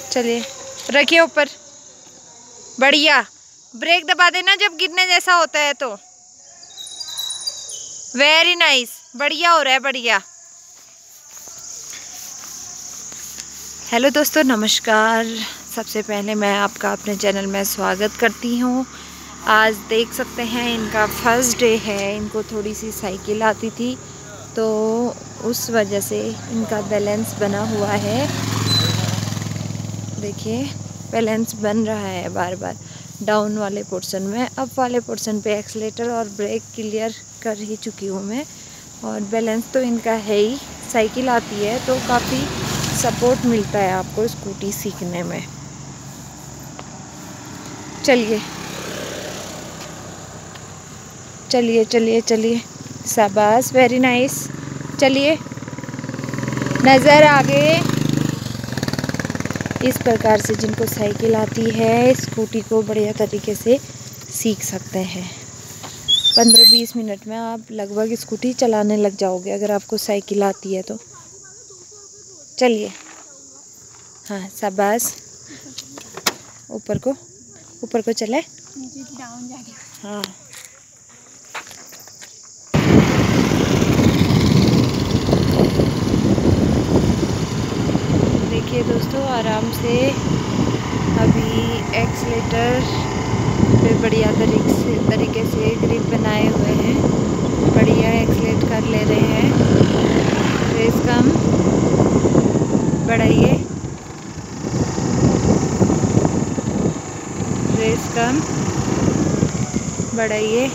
चलिए रखिए ऊपर। बढ़िया, ब्रेक दबा देना जब गिरने जैसा होता है तो। वेरी नाइस, बढ़िया हो रहा है, बढ़िया। हेलो दोस्तों, नमस्कार। सबसे पहले मैं आपका अपने चैनल में स्वागत करती हूँ। आज देख सकते हैं इनका फर्स्ट डे है। इनको थोड़ी सी साइकिल आती थी तो उस वजह से इनका बैलेंस बना हुआ है। देखिए बैलेंस बन रहा है बार बार डाउन वाले पोर्शन में। अप वाले पोर्शन पे एक्सीलेटर और ब्रेक क्लियर कर ही चुकी हूँ मैं। और बैलेंस तो इनका है ही। साइकिल आती है तो काफ़ी सपोर्ट मिलता है आपको स्कूटी सीखने में। चलिए चलिए चलिए चलिए, शाबाश, वेरी नाइस। चलिए नज़र आगे। इस प्रकार से जिनको साइकिल आती है स्कूटी को बढ़िया तरीके से सीख सकते हैं। 15-20 मिनट में आप लगभग स्कूटी चलाने लग जाओगे अगर आपको साइकिल आती है तो। चलिए, हाँ शाबाश। ऊपर को चले। हाँ देखिए दोस्तों, आराम से अभी एक्सीलेटर पे बढ़िया तरीके से ग्रिप बनाए हुए हैं। बढ़िया एक्सीलेट कर ले रहे हैं। रेस कम बढ़ाइए, रेस कम बढ़ाइए,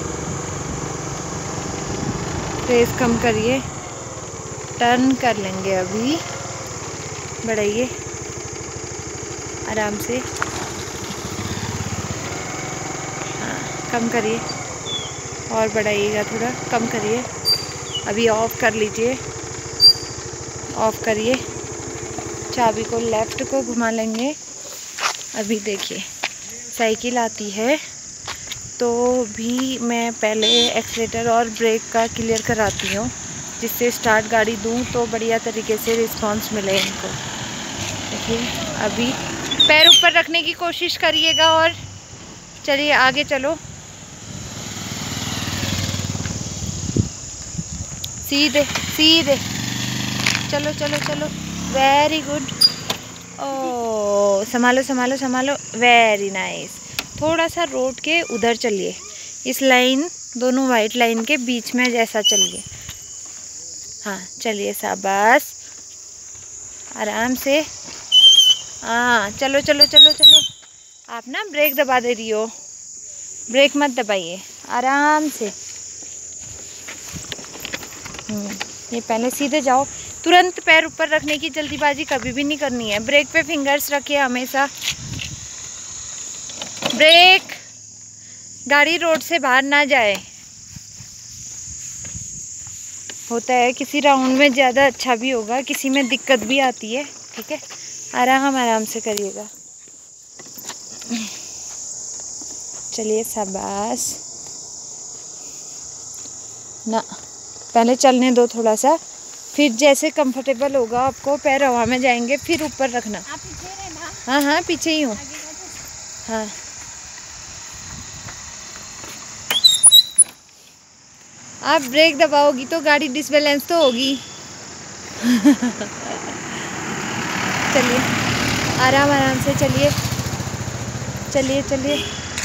रेस कम करिए। टर्न कर लेंगे अभी, बढ़ाइए आराम से। हाँ कम करिए और बढ़ाइएगा, थोड़ा कम करिए। अभी ऑफ कर लीजिए, ऑफ करिए। चाबी को लेफ़्ट को घुमा लेंगे। अभी देखिए साइकिल आती है तो भी मैं पहले एक्सीलेटर और ब्रेक का क्लियर कराती हूँ, जिससे स्टार्ट गाड़ी दूँ तो बढ़िया तरीके से रिस्पांस मिले इनको। देखिए अभी पैर ऊपर रखने की कोशिश करिएगा और चलिए आगे चलो। सीधे सीधे चलो चलो चलो, वेरी गुड। ओ संभालो संभालो संभालो, वेरी नाइस। थोड़ा सा रोड के उधर चलिए, इस लाइन, दोनों वाइट लाइन के बीच में जैसा चलिए। हाँ चलिए, शाबाश, आराम से। हाँ चलो चलो चलो चलो। आप ना ब्रेक दबा दे रही हो, ब्रेक मत दबाइए, आराम से। ये पहले सीधे जाओ। तुरंत पैर ऊपर रखने की जल्दीबाजी कभी भी नहीं करनी है। ब्रेक पे फिंगर्स रखिए हमेशा। ब्रेक, गाड़ी रोड से बाहर ना जाए। होता है किसी राउंड में ज़्यादा अच्छा भी होगा, किसी में दिक्कत भी आती है। ठीक है, आराम आराम से करिएगा। चलिए शाबाश। ना पहले चलने दो थोड़ा सा, फिर जैसे कंफर्टेबल होगा आपको, पैर हवा में जाएंगे फिर ऊपर रखना। आप पीछे रहना। हाँ हाँ पीछे ही हूँ। हाँ आप ब्रेक दबाओगी तो गाड़ी डिसबैलेंस तो होगी। चलिए आराम आराम से चलिए, चलिए चलिए।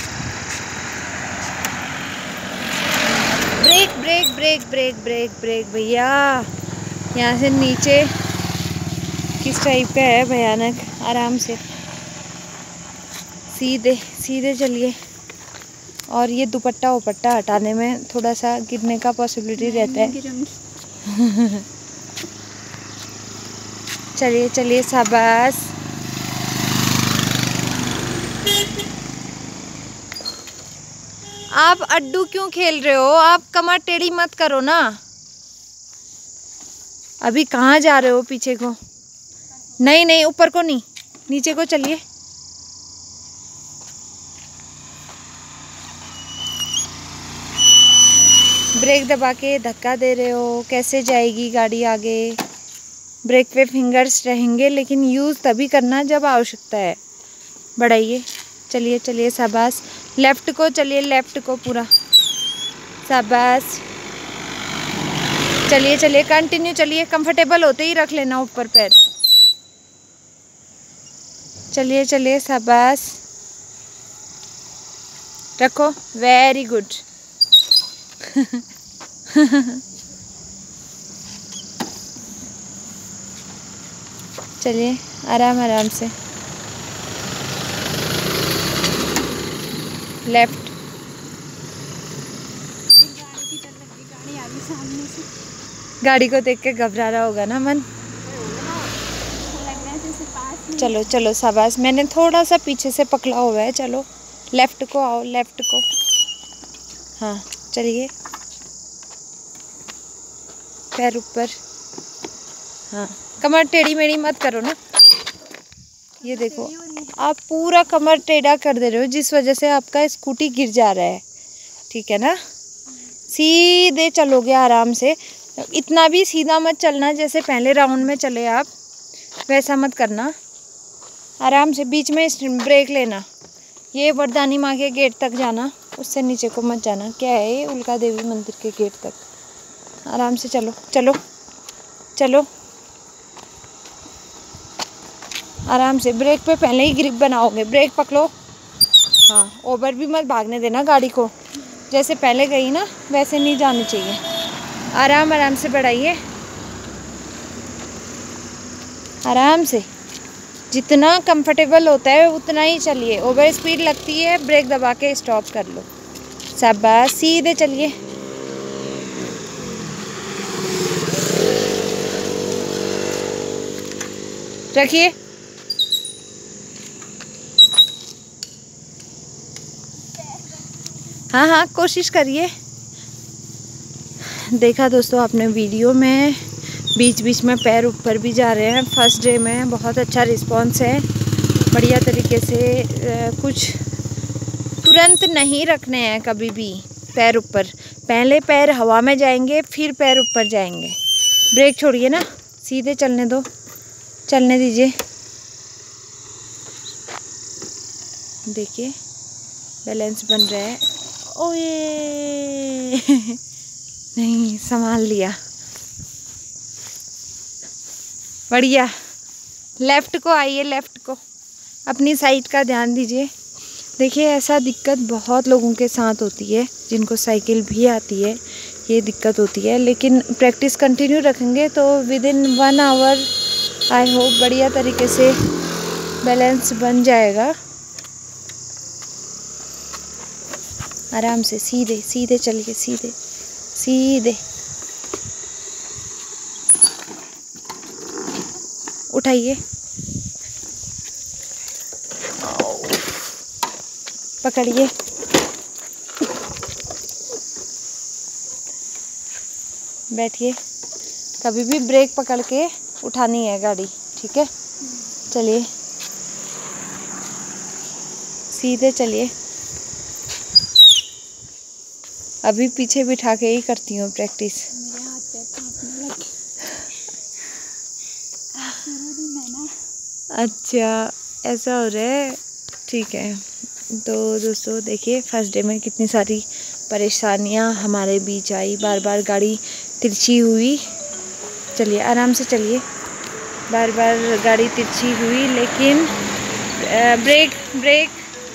Brake brake brake brake brake brake भैया। यहाँ से नीचे किस टाइप का है, भयानक। आराम से सीधे सीधे चलिए। और ये दुपट्टा उपट्टा हटाने में थोड़ा सा गिरने का पॉसिबिलिटी रहता है। चलिए चलिए, शाबाश। आप अड्डू क्यों खेल रहे हो? आप कमर टेढ़ी मत करो ना। अभी कहाँ जा रहे हो? पीछे को नहीं, नहीं ऊपर को नहीं, नीचे को चलिए। ब्रेक दबा के धक्का दे रहे हो, कैसे जाएगी गाड़ी आगे? ब्रेक पे फिंगर्स रहेंगे, लेकिन यूज़ तभी करना जब आवश्यकता है। बढ़ाइए, चलिए चलिए, शाबाश। लेफ़्ट को चलिए, लेफ़्ट को पूरा, शाबाश। चलिए चलिए, कंटिन्यू चलिए। कंफर्टेबल होते ही रख लेना ऊपर पैर। चलिए चलिए, शाबाश। रखो, वेरी गुड। चलिए आराम आराम से। लेफ्ट। गाड़ी को देख के घबरा रहा होगा ना मन। चलो चलो, शाबाश। मैंने थोड़ा सा पीछे से पकड़ा हुआ है। चलो लेफ्ट को आओ, लेफ्ट को। हाँ चलिए, पैर ऊपर। हाँ, कमर टेढ़ी मेढ़ी मत करो ना। ये देखो, आप पूरा कमर टेढ़ा कर दे रहे हो, जिस वजह से आपका स्कूटी गिर जा रहा है। ठीक है ना? सीधे चलोगे आराम से। इतना भी सीधा मत चलना जैसे पहले राउंड में चले आप, वैसा मत करना। आराम से बीच में ब्रेक लेना। ये वरदानी माँ के गेट तक जाना, उससे नीचे को मत जाना। क्या है ये? उल्का देवी मंदिर के गेट तक। आराम से चलो चलो चलो, आराम से। ब्रेक पे पहले ही ग्रिप बनाओगे। ब्रेक पकड़ो। हाँ, ओवर भी मत भागने देना गाड़ी को। जैसे पहले गई ना, वैसे नहीं जानी चाहिए। आराम आराम से बढ़ाइए, आराम से। जितना कंफर्टेबल होता है उतना ही चलिए। ओवर स्पीड लगती है, ब्रेक दबा के स्टॉप कर लो। शाबाश, सीधे चलिए। रखिए। हाँ हाँ, कोशिश करिए। देखा दोस्तों आपने वीडियो में, बीच बीच में पैर ऊपर भी जा रहे हैं। फर्स्ट डे में बहुत अच्छा रिस्पांस है, बढ़िया तरीके से। कुछ तुरंत नहीं रखने हैं कभी भी पैर ऊपर। पहले पैर हवा में जाएंगे, फिर पैर ऊपर जाएंगे। ब्रेक छोड़िए ना, सीधे चलने दो, चलने दीजिए। देखिए बैलेंस बन रहा है। ओए नहीं, संभाल लिया, बढ़िया। लेफ़्ट को आइए, लेफ़्ट को। अपनी साइड का ध्यान दीजिए। देखिए, ऐसा दिक्कत बहुत लोगों के साथ होती है, जिनको साइकिल भी आती है ये दिक्कत होती है। लेकिन प्रैक्टिस कंटिन्यू रखेंगे तो विदिन 1 आवर आई होप बढ़िया तरीके से बैलेंस बन जाएगा। आराम से, सीधे सीधे चलिए, सीधे सीधे। उठाइए, पकड़िए। बैठिए। कभी भी ब्रेक पकड़ के उठानी है गाड़ी, ठीक है? चलिए, सीधे चलिए। अभी पीछे बिठा के ही करती हूँ प्रैक्टिस। मेरे हाथ पैर कांपने लगे। अच्छा, ऐसा हो रहा है, ठीक है। तो दोस्तों देखिए, फर्स्ट डे में कितनी सारी परेशानियां हमारे बीच आई। बार बार गाड़ी तिरछी हुई। चलिए आराम से चलिए। बार बार गाड़ी तिरछी हुई, लेकिन ब्रेक ब्रेक।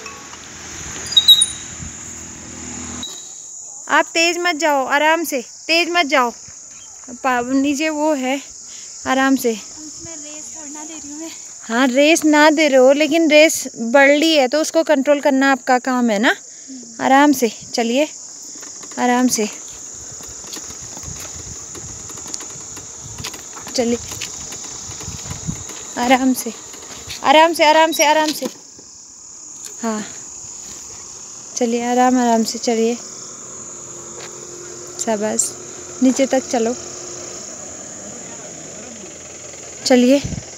आप तेज़ मत जाओ, आराम से, तेज़ मत जाओ। नीचे वो है, आराम से। उसमें रेस छोड़ना दे रही हूँ मैं। हाँ, रेस ना दे रहे हो, लेकिन रेस बढ़ ली है तो उसको कंट्रोल करना आपका काम है ना। आराम से चलिए, आराम से चलिए, आराम से आराम से आराम से आराम से। हाँ चलिए, आराम आराम से चलिए। शाबाश, नीचे तक चलो, चलिए।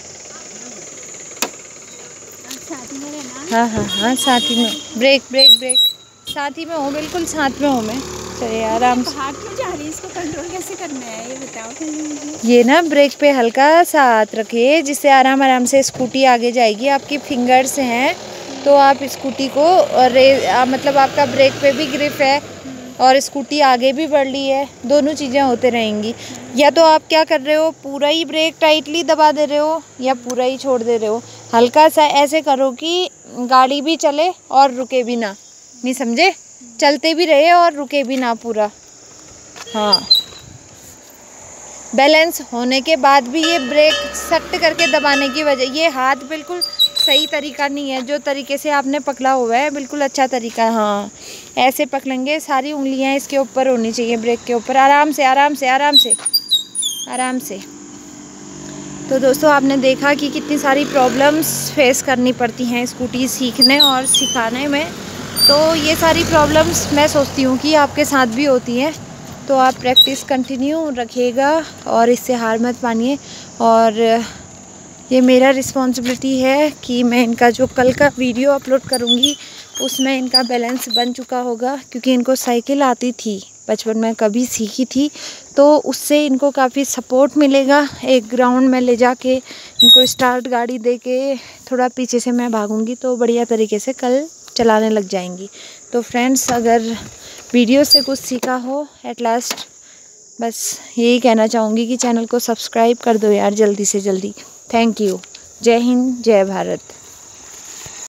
साथ में रहना। हाँ हाँ हाँ, साथ ही में। ब्रेक ब्रेक ब्रेक, साथ ही में हो, बिल्कुल साथ में हूँ मैं। चलिए आराम से। भाग क्यों जा रही है, इसको कंट्रोल कैसे करना है ये बताओ पहले मुझे। ये ना ब्रेक पे हल्का सा हाथ रखिए, जिससे आराम आराम से स्कूटी आगे जाएगी। आपकी फिंगर्स हैं तो आप स्कूटी को मतलब आपका ब्रेक पे भी ग्रिप है और स्कूटी आगे भी बढ़ रही है, दोनों चीज़ें होते रहेंगी। या तो आप क्या कर रहे हो, पूरा ही ब्रेक टाइटली दबा दे रहे हो या पूरा ही छोड़ दे रहे हो। हल्का सा ऐसे करो कि गाड़ी भी चले और रुके भी ना, नहीं समझे, चलते भी रहे और रुके भी ना पूरा। हाँ, बैलेंस होने के बाद भी ये ब्रेक सख्त करके दबाने की वजह, ये हाथ बिल्कुल सही तरीका नहीं है। जो तरीके से आपने पकड़ा हुआ है बिल्कुल अच्छा तरीका। हाँ, ऐसे पकड़ेंगे, सारी उंगलियां इसके ऊपर होनी चाहिए, ब्रेक के ऊपर। आराम से आराम से आराम से आराम से। तो दोस्तों आपने देखा कि कितनी सारी प्रॉब्लम्स फेस करनी पड़ती हैं स्कूटी सीखने और सिखाने में। तो ये सारी प्रॉब्लम्स मैं सोचती हूँ कि आपके साथ भी होती हैं। तो आप प्रैक्टिस कंटिन्यू रखिएगा और इससे हार मत मानिए। और ये मेरा रिस्पॉन्सिबिलिटी है कि मैं इनका जो कल का वीडियो अपलोड करूँगी उसमें इनका बैलेंस बन चुका होगा, क्योंकि इनको साइकिल आती थी बचपन में, कभी सीखी थी, तो उससे इनको काफ़ी सपोर्ट मिलेगा। एक ग्राउंड में ले जाके इनको स्टार्ट गाड़ी दे के थोड़ा पीछे से मैं भागूंगी तो बढ़िया तरीके से कल चलाने लग जाएंगी। तो फ्रेंड्स, अगर वीडियो से कुछ सीखा हो एट लास्ट, बस यही कहना चाहूँगी कि चैनल को सब्सक्राइब कर दो यार जल्दी से जल्दी। Thank you. जय हिंद, जय भारत।